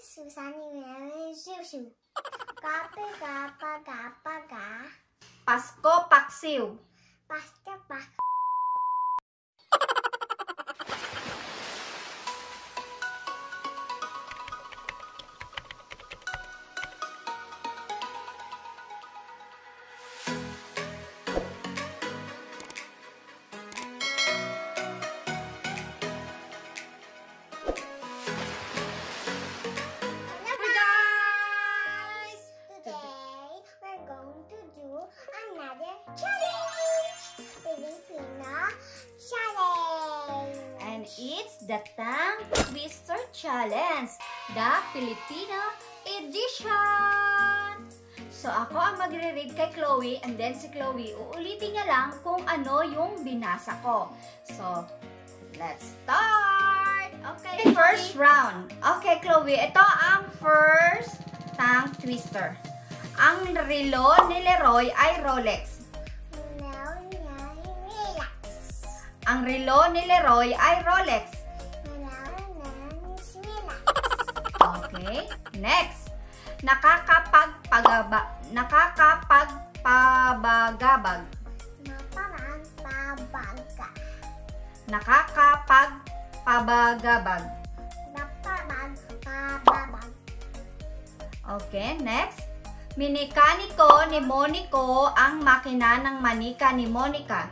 Susan ni Susu. Kape kapa kapa ka. Pasko paksiw. Pasta pak. And it's the Tongue Twister Challenge, the Filipino edition. So ako ang magre-read kay Chloe, and then si Chloe, uulitin niya lang kung ano yung binasa ko. So, let's start! Okay, first round. Okay, Chloe, ito ang first tongue twister. Ang relo ni Leroy ay Rolex. Ang relo ni Leroy ay Rolex. Okay, next. Nakakapagpagabag. Nakakapagpabagabag. Okay, next. Minikaniko ni Monico ang makina ng manika ni Monica.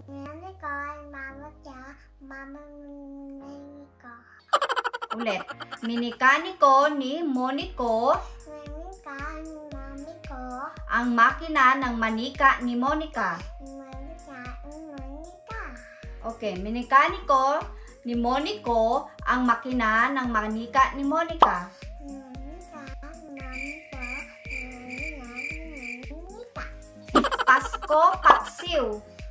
Ulit. Minikaniko ni Monico ang makina ng manika ni Monica. Okay, minikaniko ni Monico ang makina ng manika ni Monica. Pasko paksiw.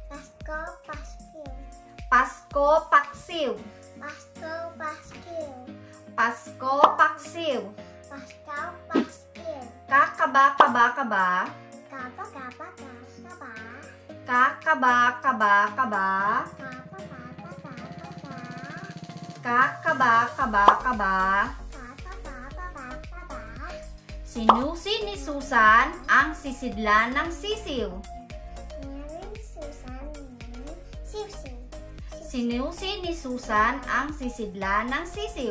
Pasko paksiw. Pasko paksiw. Kakaba-kaba-kaba. Kakaba-kaba-kaba. Kakaba-kaba-kaba. Sinusi ni Susan ang sisidlan ng sisiw. Sinusi ni Susan ang sisidlan ng sisiw.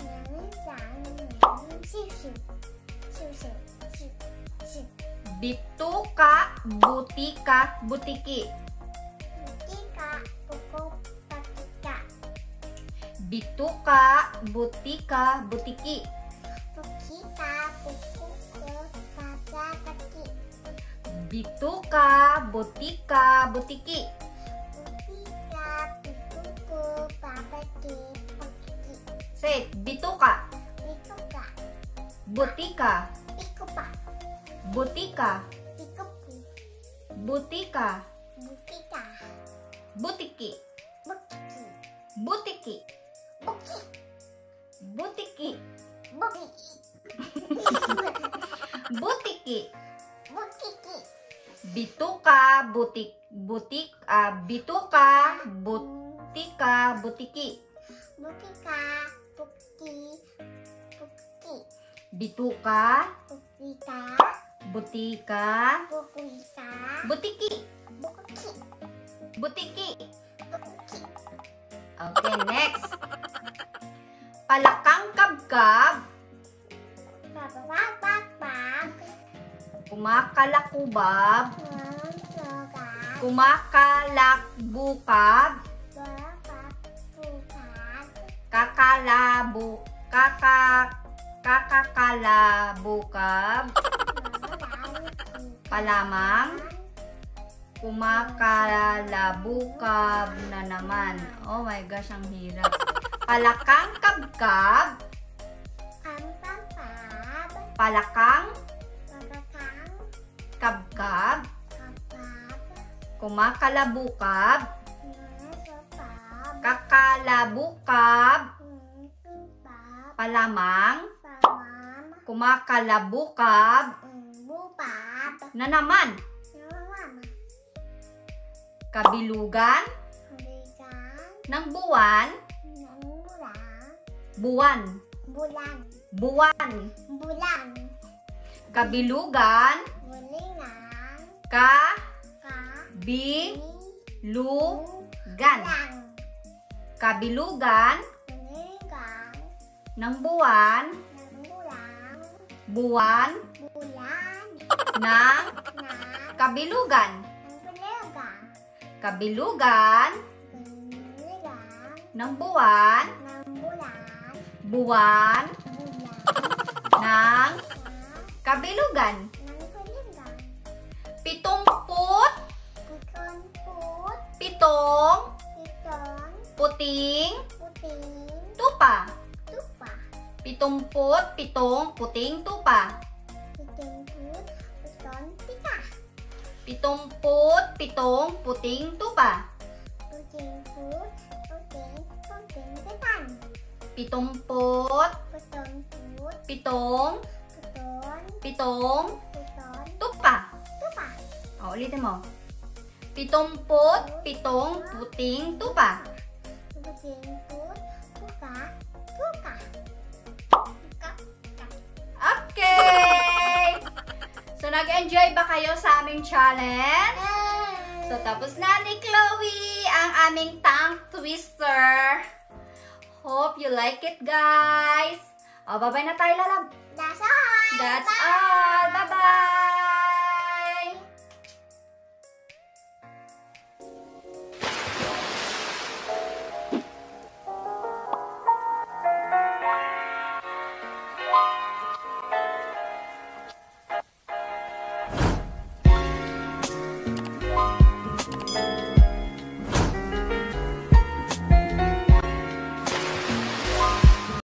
Bituka, butika, butiki. Bituka, butika, butiki. Bituka, butika, butiki. Say it. Bituka. Butika. Butika. Butika. Butiki. Butiki. Butiki. Butiki. Bituka, bituka, butika, butiki. Bituka, butika, butiki. Butiki. Okay, next. Palakang kabkab. Kumakalakubab. Kumakalakbukab. Kakakalabukab. Palamang. Kumakalabukab na naman. Oh my gosh, ang hirap. Palakang kabkab. Palakang kabkab. Kumakalabukab. Kakalabukab. Palamang. Kumakalabukab na naman. Kabilugan ng buwan. Buwan. Buwan. Bulan. Kabilugan. Bulingan. Kabilugan. Bulan. Kabilugan Bulingan. ng buwan. Ng bulan. Buwan Bulan. ng Na. kabilugan. Ng buligan. Kabilugan Buligan. ng buwan. Ng bulan. Buwan Bulan. ng Na. kabilugan. Ng buligan. 70 Putong-put. pitong Pitong. puting Puting. tupa. Tupa. 77 puting tupa. Pitong-put. Putong tika. 77 puting tupa. Puting-put. Puting. Puting pitan. 77 Putong-put. pitong Putong. Putong. tupa. Tupa. O, ulitin mo. 77 puting tupa. Puting-put. Puka. Puka. Puka. Okay! So, nag-enjoy ba kayo sa aming challenge? So, tapos na ni Chloe ang aming tongue twister. Hope you like it, guys. O, bye-bye na tayo, lalab. That's all. That's all. Bye-bye!